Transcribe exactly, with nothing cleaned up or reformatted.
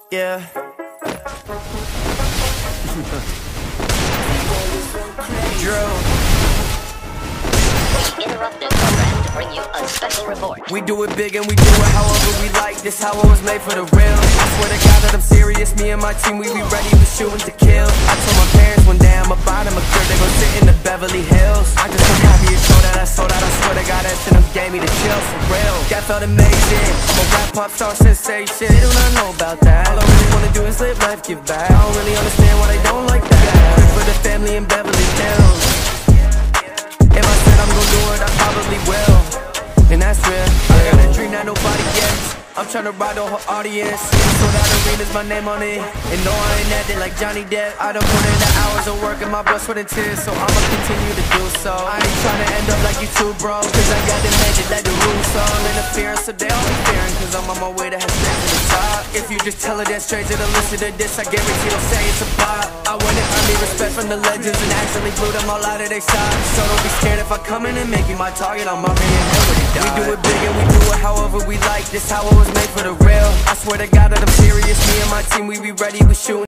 Yeah. Drill. We interrupt this program to bring you a special report. We do it big and we do it however we like. This how it was made for the real. I swear to God that I'm serious. Me and my team, we be ready, we shooting to kill. I told my parents one day I'm about them a crib, they gon' sit in the Beverly Hills. I just so happy you told that I sold out. I swear to God that shit them gave me the chills for real. That felt amazing. I'm a rap pop star sensation. They do not know about that. All I really wanna do is live life, give back. I don't really understand why they don't like that. Quick for the family in Beverly Hills. If I said I'm gon' do it, I probably will. And that's real. I got a dream that nobody gets. I'm tryna ride the whole audience. So that arena's my name on it. And no, I ain't acting like Johnny Depp. I done put in the hours of work in my blood, sweat and tears, so I'ma continue to do so. I ain't tryna end up like you two, bro, cause I got the magic like the rules all interference. So they all be fearing, cause I'm on my way to head straight to the top. If you just tell her that stranger to listen to this, I guarantee they'll say it's a pop. I wouldn't earn me respect from the legends and actually blew them all out of their socks. So don't be scared if I come in and make you my target. I'm already in hell with it. We do it big and we do it however we like. This how it was made for the real. I swear to God that I'm serious. Me and my team, we be ready, we shooting.